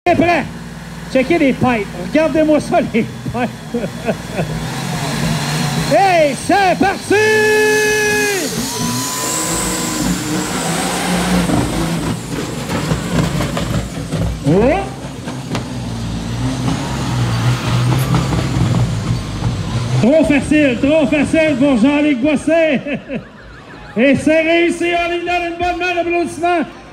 Prêt? Checkez les pipes. Regardez-moi ça, les pipes. Hey, c'est parti! Oh! Trop facile pour Jean-Luc Bossé. Et c'est réussi, on lui donne une bonne main d'applaudissement.